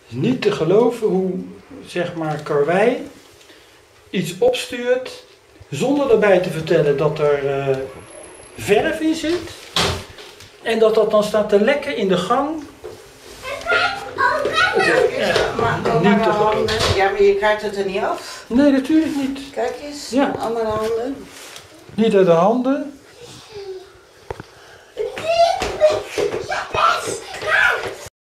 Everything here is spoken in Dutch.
is niet te geloven hoe, zeg maar, Karwei iets opstuurt zonder erbij te vertellen dat er verf in zit. En dat dan staat te lekken in de gang. Niet te geloven. Ja, maar je krijgt het er niet af. Nee, natuurlijk niet. Kijk eens, Ja. allemaal handen. Niet uit de handen.